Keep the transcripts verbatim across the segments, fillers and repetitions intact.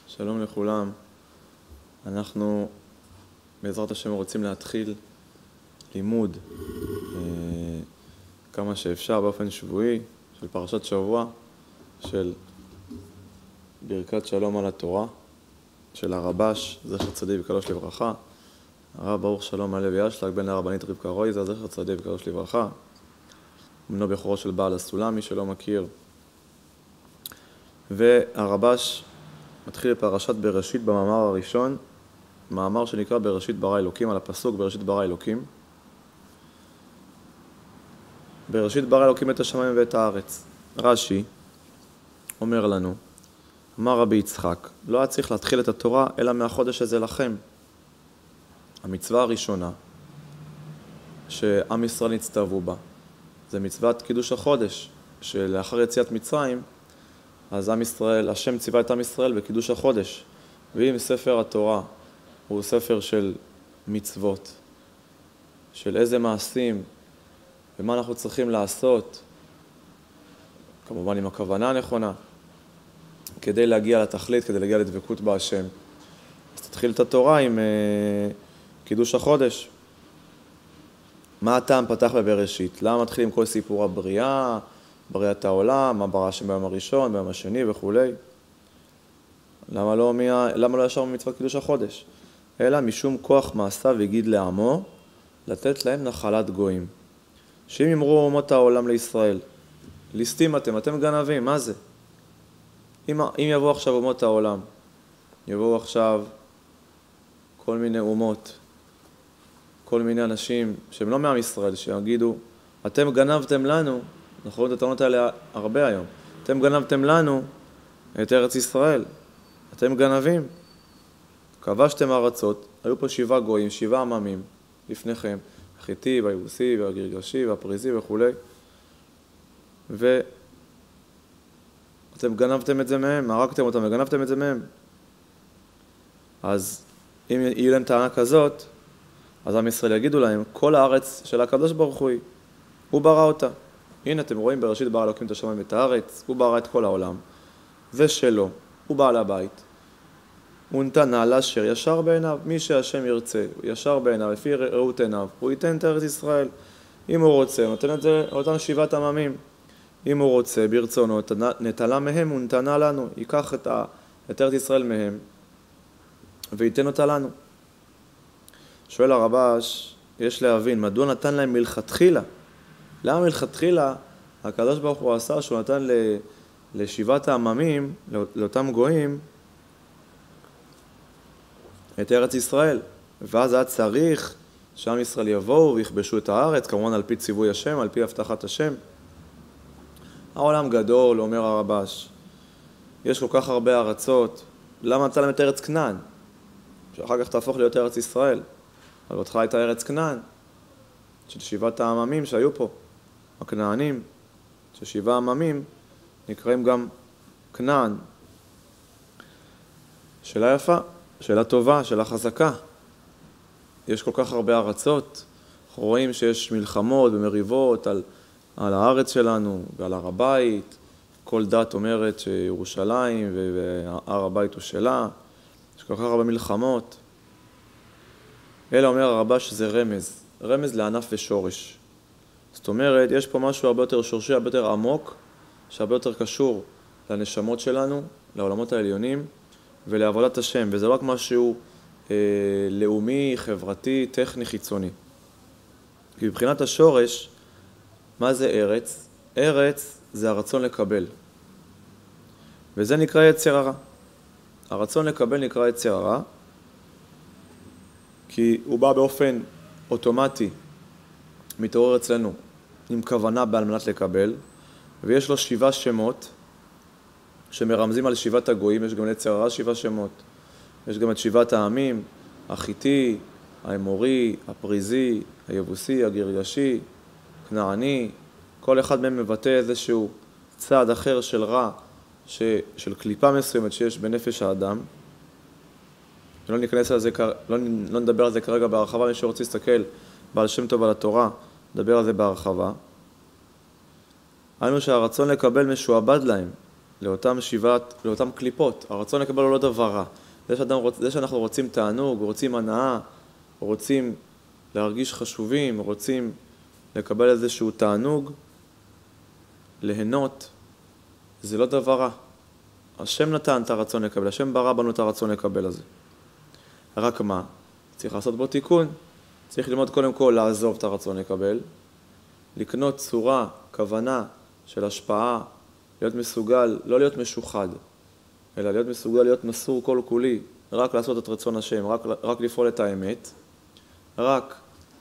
שלום לכולם. אנחנו בעזרת השם רוצים להתחיל לימוד אה, כמה שאפשר באופן שבועי של פרשת שבוע של ברכת שלום על התורה של הרבש, זכר צדיק וקדוש לברכה, הרב ברוך שלום הלוי ישלג בן הרבנית רבקה רויזה, זכר צדיק וקדוש לברכה, בנו בכורו של בעל הסולם, מי שלא מכיר. והרבש מתחיל בפרשת בראשית במאמר הראשון, מאמר שנקרא בראשית ברא אלוקים, על הפסוק בראשית ברא אלוקים. בראשית ברא אלוקים את השמיים ואת הארץ. רש"י אומר לנו, אמר רבי יצחק, לא היה צריך להתחיל את התורה אלא מהחודש הזה לכם. המצווה הראשונה שעם ישראל נצטוו בה, זה מצוות קידוש החודש, שלאחר יציאת מצרים, אז עם ישראל, השם ציווה את עם ישראל בקידוש החודש. ואם ספר התורה הוא ספר של מצוות, של איזה מעשים ומה אנחנו צריכים לעשות, כמובן עם הכוונה הנכונה, כדי להגיע לתכלית, כדי להגיע לדבקות בהשם. אז תתחיל את התורה עם uh, קידוש החודש. מה הטעם פתח בבראשית? למה מתחיל עם כל סיפור הבריאה, בריאת העולם, מה ברא השם ביום הראשון, ביום השני וכו'. למה לא, מיה, למה לא ישר במצוות קידוש החודש? אלא משום כוח מעשיו הגיד לעמו, לתת להם נחלת גויים. שאם יאמרו אומות העולם לישראל, ליסטים אתם, אתם גנבים, מה זה? אם, אם יבואו עכשיו אומות העולם, יבואו עכשיו כל מיני אומות, כל מיני אנשים שהם לא מעם ישראל, שיגידו, אתם גנבתם לנו, אנחנו רואים את הטענות האלה הרבה היום, אתם גנבתם לנו את ארץ ישראל, אתם גנבים, כבשתם ארצות, היו פה שבעה גויים, שבעה עממים לפניכם, החיתי והיבוסי והגרגשי והפריזי וכו', ואתם גנבתם את זה מהם, הרגתם אותם וגנבתם את זה מהם. אז אם יהיו להם טענה כזאת, אז עם ישראל יגידו להם, כל הארץ של הקדוש ברוך הוא, הוא ברא אותה. הנה אתם רואים בראשית ברא אלוקים את השמיים ואת הארץ, הוא ברא את כל העולם. זה שלו, הוא בעל הבית. הוא נתן נעל אשר ישר בעיניו, מי שהשם ירצה, ישר בעיניו, לפי ראות עיניו, הוא ייתן את ארץ ישראל. אם הוא רוצה, הוא נותן את זה לאותם שבעת עממים. אם הוא רוצה, ברצונו, נטלה מהם, הוא נתנה לנו, ייקח את, ה, את ארץ ישראל מהם, וייתן אותה לנו. שואל הרבש, יש להבין, מדוע נתן להם מלכתחילה? למה מלכתחילה הקדוש ברוך הוא עשה שהוא נתן לשבעת העממים, לאותם גויים, את ארץ ישראל? ואז היה צריך שעם ישראל יבואו ויכבשו את הארץ, כמובן על פי ציווי השם, על פי הבטחת השם. העולם גדול, אומר הרבש, יש כל כך הרבה ארצות, למה נתן להם את ארץ כנען? שאחר כך תהפוך להיות ארץ ישראל. אבל אותך הייתה ארץ כנען, של שבעת העממים שהיו פה. הכנענים, של שבעה עממים, נקראים גם כנען. שאלה יפה, שאלה טובה, שאלה חזקה. יש כל כך הרבה ארצות, אנחנו רואים שיש מלחמות ומריבות על, על הארץ שלנו ועל הר הבית. כל דת אומרת שירושלים והר הבית הוא שלה. יש כל כך הרבה מלחמות. אלא אומר הרבש שזה רמז, רמז לענף ושורש. זאת אומרת, יש פה משהו הרבה יותר שורשי, הרבה יותר עמוק, שהרבה יותר קשור לנשמות שלנו, לעולמות העליונים ולעבודת השם. וזה לא רק משהו אה, לאומי, חברתי, טכני, חיצוני. כי מבחינת השורש, מה זה ארץ? ארץ זה הרצון לקבל. וזה נקרא יצר הרע. הרצון לקבל נקרא יצר הרע, כי הוא בא באופן אוטומטי, מתעורר אצלנו עם כוונה בעל מנת לקבל, ויש לו שבעה שמות שמרמזים על שבעת הגויים. יש גם ליצר הרע שבעה שמות. יש גם את שבעת העמים, החיתי, האמורי, הפריזי, היבוסי, הגרגשי, כנעני. כל אחד מהם מבטא איזשהו צעד אחר של רע, ש... של קליפה מסוימת שיש בנפש האדם. לא ניכנס על זה, לא, לא נדבר על זה כרגע בהרחבה, מי שרוצה להסתכל בעל שם טוב על התורה, נדבר על זה בהרחבה. היינו שהרצון לקבל משועבד להם, לאותם שבעת, לאותם קליפות. הרצון לקבל הוא לא דבר רע. זה, שאדם, זה שאנחנו רוצים תענוג, רוצים הנאה, רוצים להרגיש חשובים, רוצים לקבל איזשהו תענוג, ליהנות, זה לא דבר רע. השם נתן את הרצון לקבל, השם ברא בנו את הרצון לקבל הזה. רק מה? צריך לעשות בו תיקון. צריך ללמוד קודם כל לעזוב את הרצון לקבל, לקנות צורה, כוונה של השפעה, להיות מסוגל, לא להיות משוחד, אלא להיות מסוגל להיות מסור כל כולי, רק לעשות את רצון השם, רק, רק לפעול את האמת, רק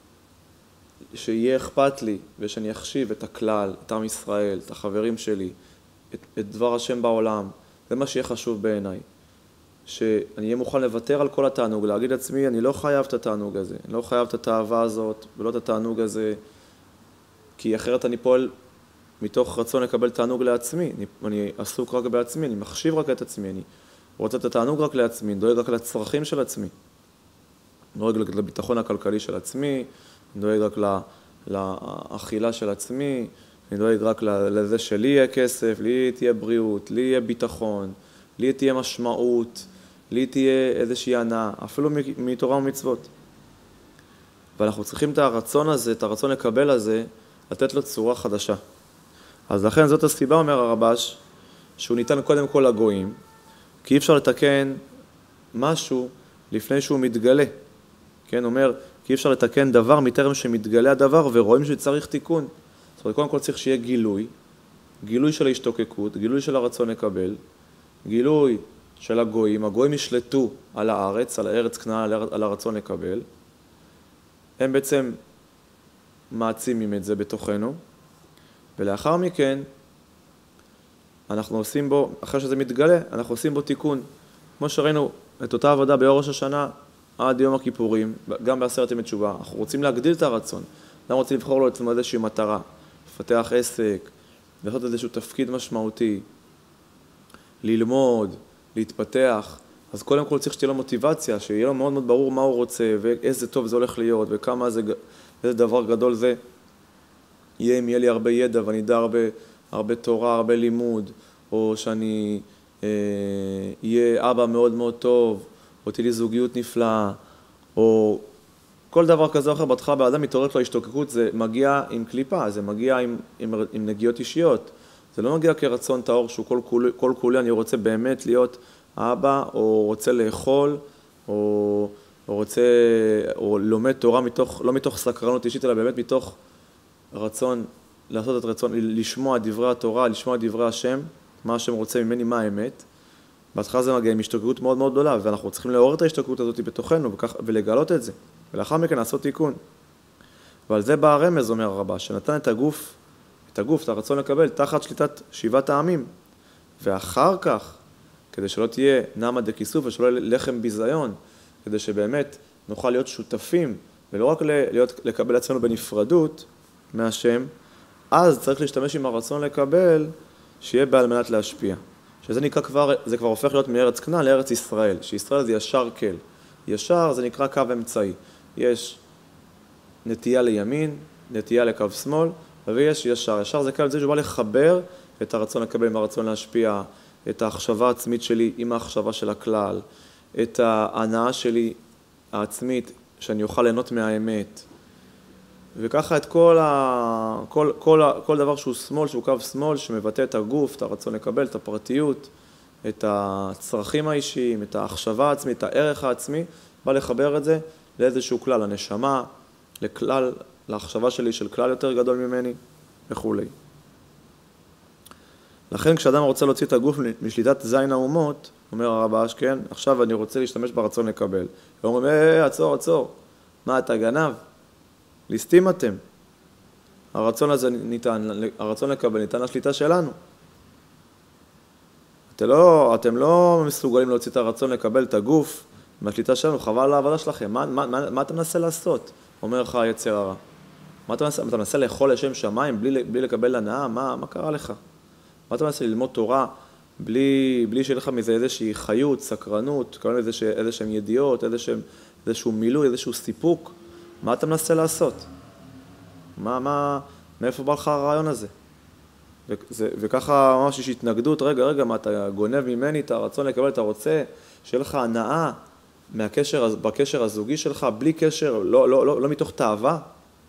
שיהיה אכפת לי ושאני אחשיב את הכלל, את עם ישראל, את החברים שלי, את, את דבר השם בעולם. זה מה שיהיה חשוב בעיניי. שאני אהיה מוכן לוותר על כל התענוג, להגיד לעצמי, אני לא חייב את התענוג הזה, אני לא חייב את התאווה הזאת ולא את התענוג הזה, כי אחרת אני פועל מתוך רצון לקבל תענוג לעצמי, אני, אני עסוק רק בעצמי, אני מחשיב רק את עצמי, אני רוצה את התענוג רק לעצמי, אני דואג רק לצרכים של עצמי, אני דואג לביטחון הכלכלי של עצמי, אני דואג רק לאכילה של עצמי, אני דואג רק לזה שלי יהיה כסף, לי תהיה בריאות, לי יהיה ביטחון, לי תהיה משמעות, לי תהיה איזושהי הנאה, אפילו מתורה ומצוות. ואנחנו צריכים את הרצון הזה, את הרצון לקבל הזה, לתת לו צורה חדשה. אז לכן זאת הסיבה, אומר הרבש, שהוא ניתן קודם כל לגויים, כי אי אפשר לתקן משהו לפני שהוא מתגלה. כן, אומר, כי אי אפשר לתקן דבר מטרם שמתגלה הדבר, ורואים שצריך תיקון. זאת אומרת, קודם כל צריך שיהיה גילוי, גילוי של ההשתוקקות, גילוי של הרצון לקבל, גילוי של הגויים, הגויים ישלטו על הארץ, על הארץ כנען, על הרצון לקבל. הם בעצם מעצימים את זה בתוכנו, ולאחר מכן אנחנו עושים בו, אחרי שזה מתגלה, אנחנו עושים בו תיקון. כמו שראינו את אותה עבודה ביום ראש השנה עד יום הכיפורים, גם בעשרת ימי תשובה, אנחנו רוצים להגדיל את הרצון. אנחנו רוצים לבחור לו עצמו איזושהי מטרה, לפתח עסק, לעשות איזשהו תפקיד משמעותי, ללמוד, להתפתח. אז קודם כל צריך שתהיה לו מוטיבציה, שיהיה לו מאוד מאוד ברור מה הוא רוצה, ואיזה טוב זה הולך להיות, וכמה זה, איזה דבר גדול זה יהיה, אם יהיה לי הרבה ידע, ואני אדע הרבה, הרבה תורה, הרבה לימוד, או שאני אה, יהיה אבא מאוד מאוד טוב, או תהיה לי זוגיות נפלאה, או כל דבר כזה או אחר. בהתחלה באדם מתעוררת לו השתוקקות, זה מגיע עם קליפה, זה מגיע עם, עם, עם נגיעות אישיות. זה לא מגיע כרצון טהור שהוא כל כולי, כל כולי אני רוצה באמת להיות אבא, או רוצה לאכול, או, או רוצה, או לומד תורה מתוך, לא מתוך סקרנות אישית, אלא באמת מתוך רצון, לעשות את רצון, לשמוע את דברי התורה, לשמוע את דברי השם, מה השם רוצה ממני, מה האמת. בהתחלה זה מגיע עם השתוקקות מאוד מאוד גדולה, ואנחנו צריכים לעורר את ההשתוקקות הזאת בתוכנו, וכך, ולגלות את זה. ולאחר מכן לעשות תיקון. ועל זה בא הרמז, אומר הרבה, שנתן את הגוף, את הגוף, את הרצון לקבל, תחת שליטת שבעת העמים. ואחר כך, כדי שלא תהיה נעמה דכיסוף ושלא יהיה לחם ביזיון, כדי שבאמת נוכל להיות שותפים, ולא רק להיות, לקבל עצמנו בנפרדות מהשם, אז צריך להשתמש עם הרצון לקבל, שיהיה בעל מנת להשפיע. שזה נקרא כבר, זה כבר הופך להיות מארץ כנען לארץ ישראל, שישראל זה ישר כל. ישר זה נקרא קו אמצעי. יש נטייה לימין, נטייה לקו שמאל, ויש ישר. ישר זה קו, זה שבא לחבר את הרצון לקבל עם הרצון להשפיע, את ההחשבה העצמית שלי עם ההחשבה של הכלל, את ההנאה שלי העצמית, שאני אוכל ליהנות מהאמת. וככה את כל, ה... כל, כל, ה... כל דבר שהוא שמאל, שהוא קו שמאל, שמבטא את הגוף, את הרצון לקבל, את הפרטיות, את הצרכים האישיים, את ההחשבה העצמית, את הערך העצמי, בא לחבר את זה לאיזשהו כלל, הנשמה, לכלל, להחשבה שלי של כלל יותר גדול ממני וכו'. לכן כשאדם רוצה להוציא את הגוף משליטת זין האומות, אומר הרבה אשכן, עכשיו אני רוצה להשתמש ברצון לקבל. הוא אומר, אה, עצור, עצור, מה אתה גנב? ליסטים אתם. הרצון הזה ניתן, הרצון לקבל ניתן לשליטה שלנו. אתם לא, אתם לא מסוגלים להוציא את הרצון לקבל את הגוף מהשליטה שלנו, חבל על העבודה שלכם. מה, מה, מה, מה אתה מנסה לעשות? אומר לך היצר הרע. מה אתה מנסה, אתה מנסה לאכול לשם שמיים בלי, בלי לקבל הנאה? מה, מה קרה לך? מה אתה מנסה ללמוד תורה בלי, בלי שיהיה לך מזה איזושהי חיות, סקרנות, כל איזה, איזשהם ידיעות, איזשהם, איזשהו מילוי, איזשהו סיפוק? מה אתה מנסה לעשות? מה, מה, מאיפה בא לך הרעיון הזה? וזה, וככה ממש יש התנגדות, רגע, רגע, מה אתה גונב ממני את הרצון לקבל, אתה רוצה שיהיה לך הנאה מהקשר, בקשר הזוגי שלך, בלי קשר, לא, לא, לא, לא מתוך תאווה,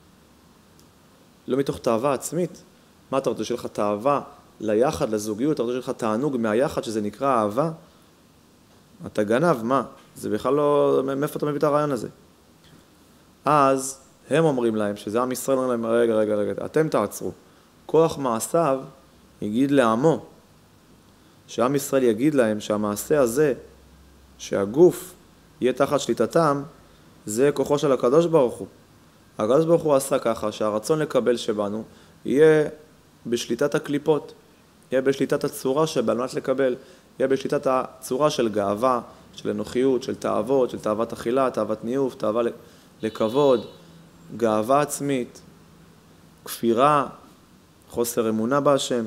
לא מתוך תאווה עצמית. מה אתה רוצה שיהיה לך תאווה ליחד, לזוגיות, אתה רוצה שיהיה לך תענוג מהיחד, שזה נקרא אהבה? אתה גנב, מה? זה בכלל לא, מאיפה אתה מביא את הרעיון הזה? אז הם אומרים להם, שזה עם ישראל אומרים להם, רגע, רגע, רגע, אתם תעצרו. כוח מעשיו יגיד לעמו, שעם ישראל יגיד להם שהמעשה הזה, שהגוף יהיה תחת שליטתם, זה כוחו של הקדוש ברוך הוא. הקדוש ברוך הוא עשה ככה שהרצון לקבל שבנו יהיה בשליטת הקליפות, יהיה בשליטת הצורה שבעל מנת לקבל, יהיה בשליטת הצורה של גאווה, של אנוכיות, של תאוות, של תאוות אכילה, תאוות ניאוף, תאווה לכבוד, גאווה עצמית, כפירה, חוסר אמונה בהשם.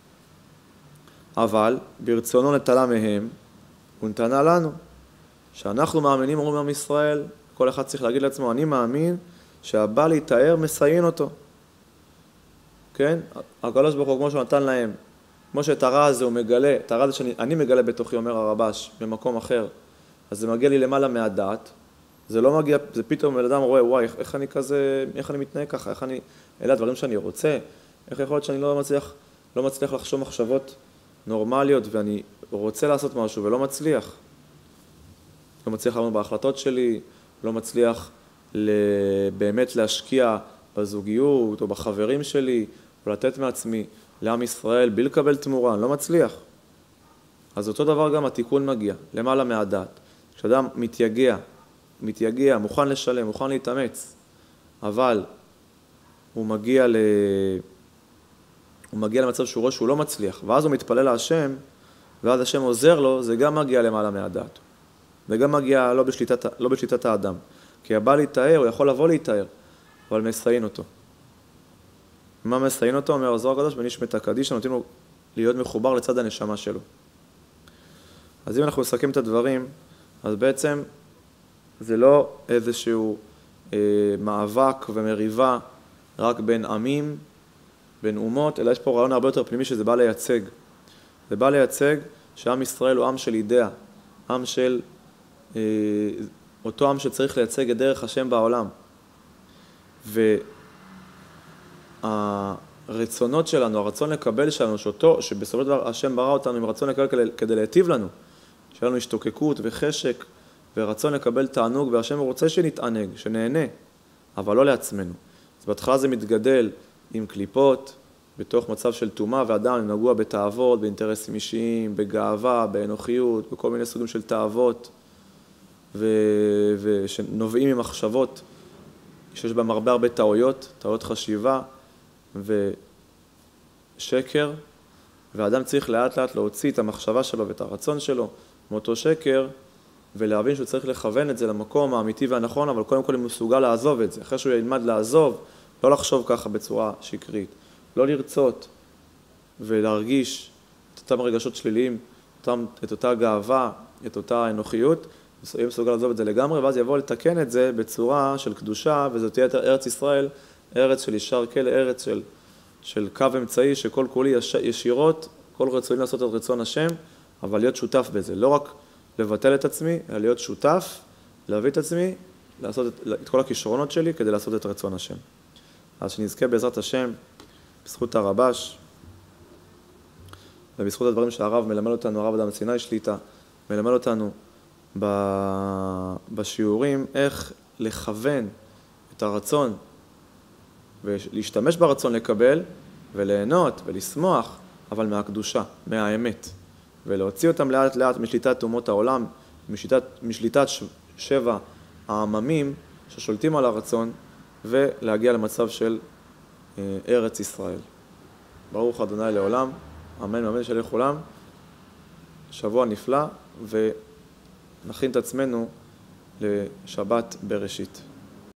אבל ברצונו נטלה מהם ונתנה לנו. שאנחנו מאמינים, אומרים עם ישראל, כל אחד צריך להגיד לעצמו, אני מאמין שהבא להתאר מסיין אותו. כן? הקדוש ברוך הוא כמו שהוא נתן להם, כמו שאת הרע הזה הוא מגלה, את הרע הזה שאני מגלה בתוכי, אומר הרבש, במקום אחר, אז זה מגיע לי למעלה מהדעת, זה לא מגיע, זה פתאום בן אדם רואה, וואי, איך אני כזה, איך אני מתנהג ככה, איך אני, אלה הדברים שאני רוצה, איך יכול להיות שאני לא מצליח, לא מצליח לחשוב מחשבות נורמליות, ואני רוצה לעשות משהו ולא מצליח. לא מצליח לעמוד בהחלטות שלי, לא מצליח באמת להשקיע בזוגיות או בחברים שלי, או לתת מעצמי לעם ישראל בלי לקבל תמורה, אני לא מצליח. אז אותו דבר גם התיקון מגיע, למעלה מהדעת. כשאדם מתייגע, מתייגע, מוכן לשלם, מוכן להתאמץ, אבל הוא מגיע, ל... הוא מגיע למצב שהוא רואה שהוא לא מצליח, ואז הוא מתפלל להשם, ואז השם עוזר לו, זה גם מגיע למעלה מהדעת. וגם מגיע לא בשליטת, לא בשליטת האדם. כי הבא להתאר, הוא יכול לבוא להתאר, אבל מסיין אותו. מה מסיין אותו? אומר הזוהר הקדוש, בנשמת הקדיש, נותנים לו להיות מחובר לצד הנשמה שלו. אז אם אנחנו מסכם את הדברים, אז בעצם זה לא איזשהו אה, מאבק ומריבה רק בין עמים, בין אומות, אלא יש פה רעיון הרבה יותר פנימי שזה בא לייצג. זה בא לייצג שעם ישראל הוא עם של אידאה, עם של אה, אותו עם שצריך לייצג את דרך השם בעולם. והרצונות שלנו, הרצון לקבל שלנו, שאותו, שבסופו של דבר השם ברא אותנו עם רצון לקבל כדי, כדי להיטיב לנו, שיהיה לנו השתוקקות וחשק ורצון לקבל תענוג, והשם רוצה שנתענג, שנהנה, אבל לא לעצמנו. אז בהתחלה זה מתגדל עם קליפות, בתוך מצב של טומאה, ואדם נגוע בתאוות, באינטרסים אישיים, בגאווה, באנוכיות, בכל מיני סוגים של תאוות, ו- ושנובעים ממחשבות שיש בהם הרבה הרבה טעויות, טעויות חשיבה ושקר, והאדם צריך לאט לאט להוציא את המחשבה שלו ואת הרצון שלו מאותו שקר, ולהבין שהוא צריך לכוון את זה למקום האמיתי והנכון, אבל קודם כל הוא מסוגל לעזוב את זה. אחרי שהוא ילמד לעזוב, לא לחשוב ככה בצורה שקרית, לא לרצות ולהרגיש את אותם רגשות שליליים, אותם, את אותה גאווה, את אותה אנוכיות, יהיה מסוגל לעזוב את זה לגמרי, ואז יבוא לתקן את זה בצורה של קדושה, וזאת תהיה ארץ ישראל, ארץ של ישר כל, ארץ של, של קו אמצעי, שכל כולי יש, ישירות, כל רצוני לעשות את רצון השם, אבל להיות שותף בזה, לא רק לבטל את עצמי, אלא להיות שותף, להביא את עצמי, לעשות את, את כל הכישרונות שלי כדי לעשות את רצון השם. אז שנזכה בעזרת השם, בזכות הרבש, ובזכות הדברים שהרב מלמד אותנו, הרב אדם סיני שליטה, מלמד אותנו בשיעורים איך לכוון את הרצון ולהשתמש ברצון לקבל וליהנות ולשמוח, אבל מהקדושה, מהאמת, ולהוציא אותם לאט לאט משליטת אומות העולם, משליטת, משליטת שבע העממים ששולטים על הרצון, ולהגיע למצב של ארץ ישראל. ברוך ה' לעולם, אמן ואמן של לכולם. שבוע נפלא, ונכין את עצמנו לשבת בראשית.